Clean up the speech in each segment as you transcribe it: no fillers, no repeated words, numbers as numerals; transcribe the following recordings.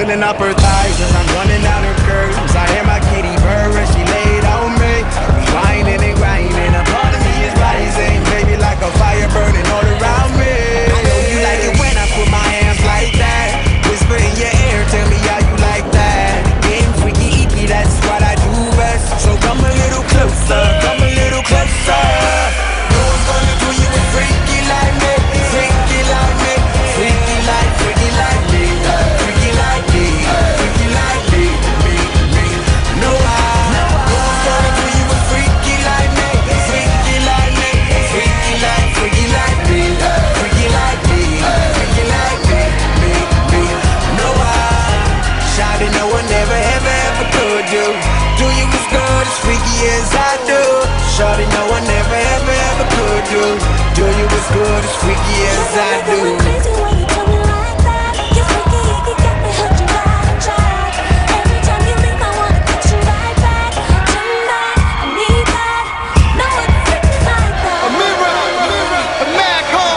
filling up her thighs as I'm running down her curves. I hear my kitty purr as she laid on me. We whining and grinding, a part of me is rising, baby, like a fire burning all around me. I know you like it when I put my hands like that. Whisper in your ear, tell me how you like that. Getting freaky, icky, that's what I do best. So come a little closer, come a little closer. No one's gonna do you a freaky like me, freaky like me, freaky like me, freaky like me, freaky like me, me. No one's gonna do you a freaky like me, freaky like me, freaky like me, freaky like me, freaky like me, me. No shawty, no one ever could do you as good as freaky as I do. Shawty, no one ever could do you as good as freaky as I do. Crazy when you tell me like that. You're freaky, you got me hooked, you gotta try. Every time you leave, I wanna get you right back. Tonight, I need that. No one freaky like that. A mirror, a mad call.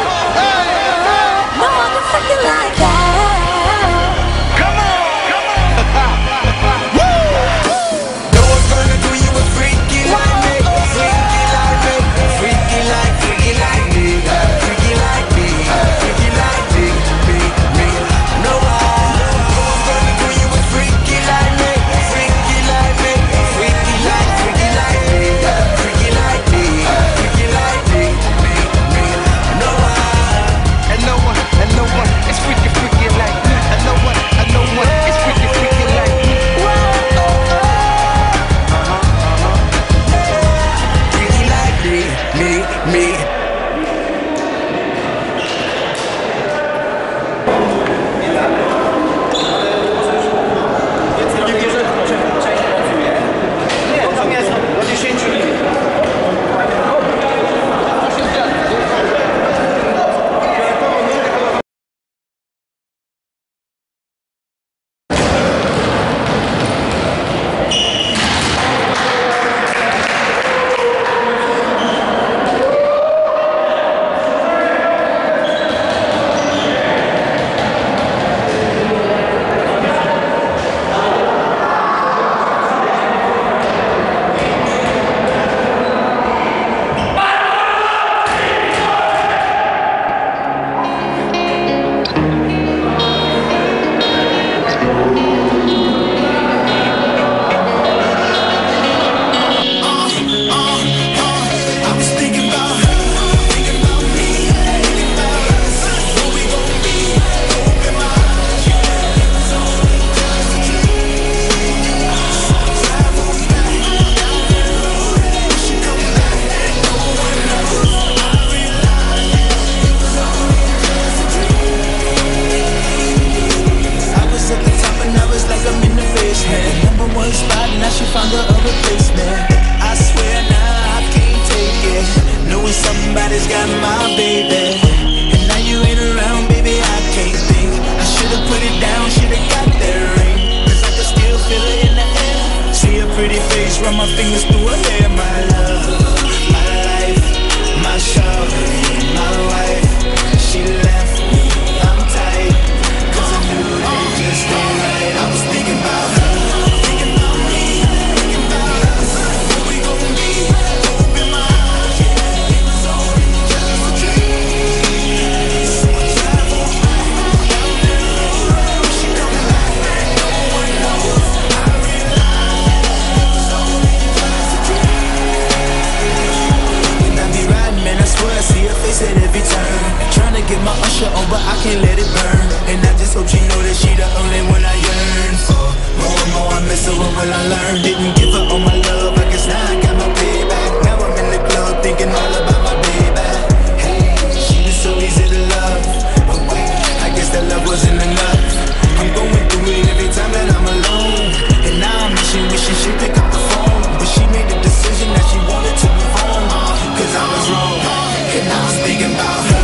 No one freaky like that. Come on. No one's gonna do you a freaky like me, freaky like me, freaky like me, freaky like me, freaky like me. No one's gonna do you a freaky like me, freaky like me, freaky like me, freaky like me, me. No one is freaky like me. I know what is freaky like me. Freaky like me. Somebody's got my baby, and now you ain't around, baby, I can't think. I should've put it down, should've got that ring, 'cause I can still feel it in the air. See a pretty face, run my fingers through her hair. My love, my life, my show, my wife. She left me, I'm tight, 'cause I knew that it just ain't right. I was thinking about her, thinking about me, thinking about us. What we gon' be, open my eyes, yeah. It was only just a dream. So I travel down the road. She come back, no one knows. I realize it was only just a dream. When I be riding, man, I swear I see her face at every turn. Trying to get my usher on, but I can't let it burn. And I just hope she know that she the only one I yearn for. More and more I miss her, what will I learn? Didn't give her all my love, I guess now I got my payback. Now I'm in the club thinking all about my baby. Hey, she was so easy to love, but wait, I guess that love wasn't enough. I'm going through it every time that I'm alone, and now I'm wishing she'd pick up the phone. But she made the decision that she wanted to move on, 'cause I was wrong, and I was thinking about her.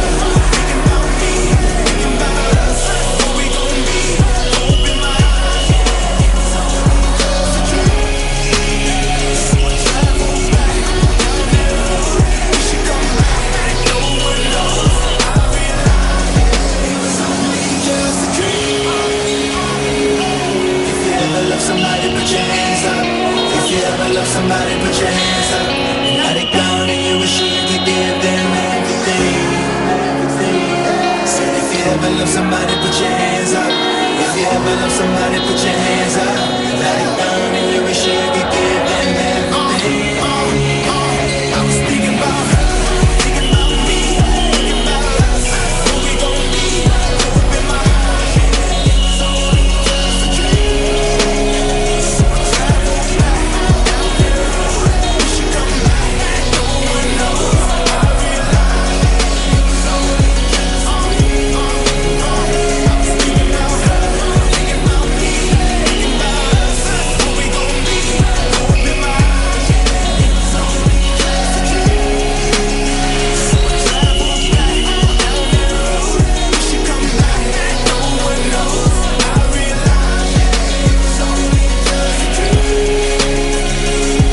somebody, put your hands up. And now they gone and you wish you could give them everything. Said if you ever love somebody, put your hands up. If you ever love somebody, put your hands up. Now they gone and you wish you could give them everything. I was thinking about her, thinking about me, thinking about us. Who we gon' be? Up in my heart, it's only just a dream. So I travel back down the road. You should come back, no one knows. I realize it's only just a dream. I was thinking about her, thinking about me, thinking about us. Who we gon' be? Up in my heart, it's only just a dream. So I travel back down the road. You should come back, no one knows. I realize it's only just a dream.